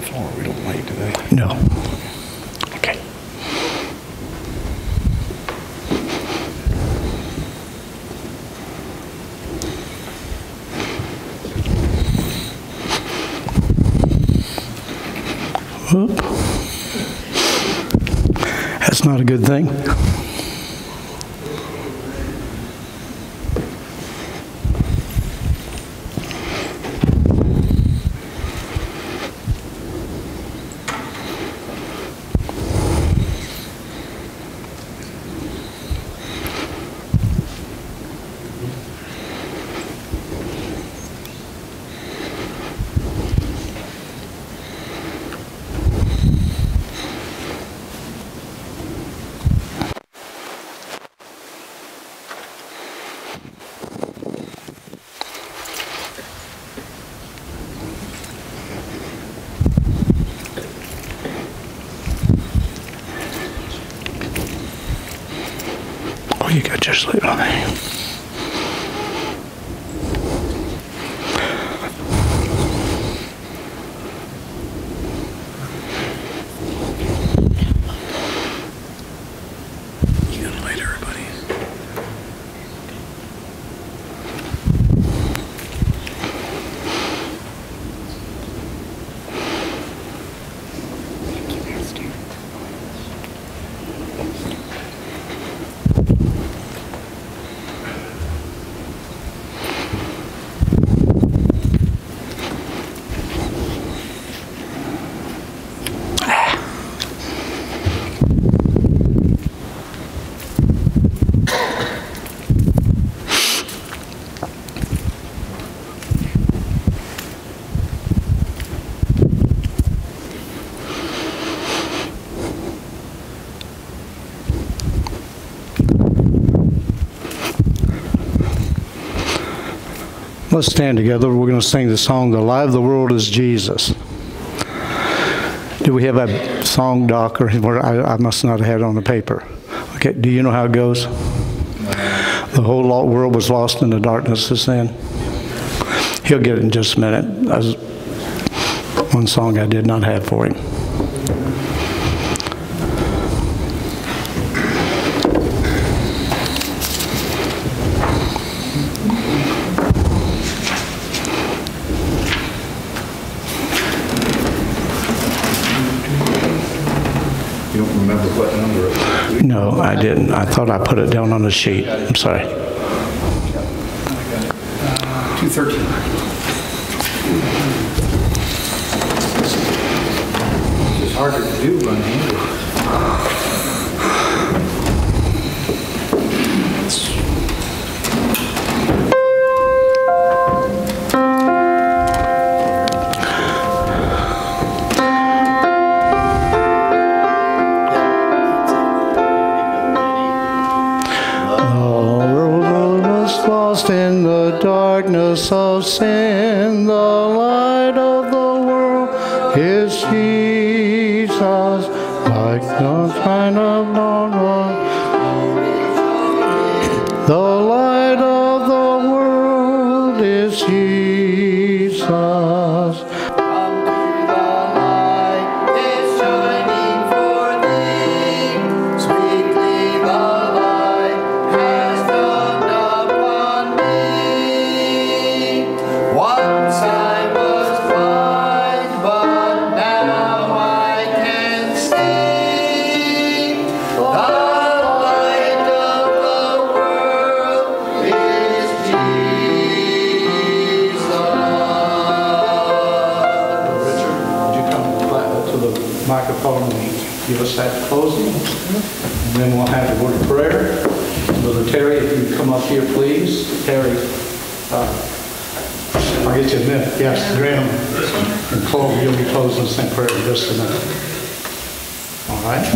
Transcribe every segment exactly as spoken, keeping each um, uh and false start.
floor. We don't wait, do they? No. Okay. Whoop. That's not a good thing. Oh, you could just leave it on there. You gotta light everybody. Let's stand together. We're going to sing the song, "The Light of the World is Jesus." Do we have a song, Doc? Or I, I must not have had it on the paper. Okay, do you know how it goes? The whole world was lost in the darkness of sin. He'll get it in just a minute. That was one song I did not have for him. You don't remember what number it was? No, I didn't. I thought I put it down on the sheet. I'm sorry. two thirteen. It's harder to do one-handed. In the darkness of sin, the light of the world is Jesus, like the sign of dawn. The light of the world is Jesus. Microphone and give us that closing, and then we'll have the word of prayer. Brother Terry, if you come up here, please. Terry, uh, I'll get you a minute. Yes, Graham and Chloe, you'll be closing us in prayer in just a minute. All right.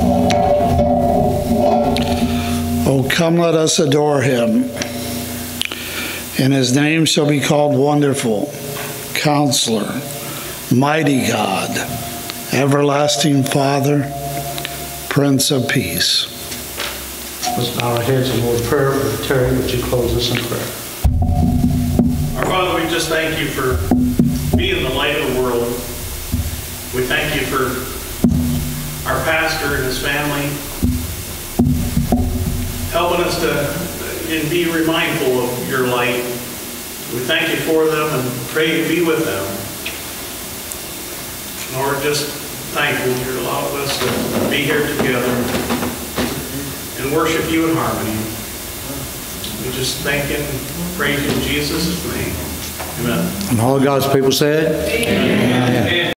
Oh, come, let us adore him. And his name shall be called Wonderful, Counselor, Mighty God, Everlasting Father, Prince of Peace. Let's bow our heads in word of prayer. Brother Terry, would you close us in prayer? Our Father, we just thank you for being the light of the world. We thank you for our pastor and his family, helping us to and be mindful of your light. We thank you for them and pray you be with them. Lord, just thankful you allowed us to be here together and worship you in harmony. We just thank and praise you in Jesus' name. Amen. And all God's people said? Amen. Amen.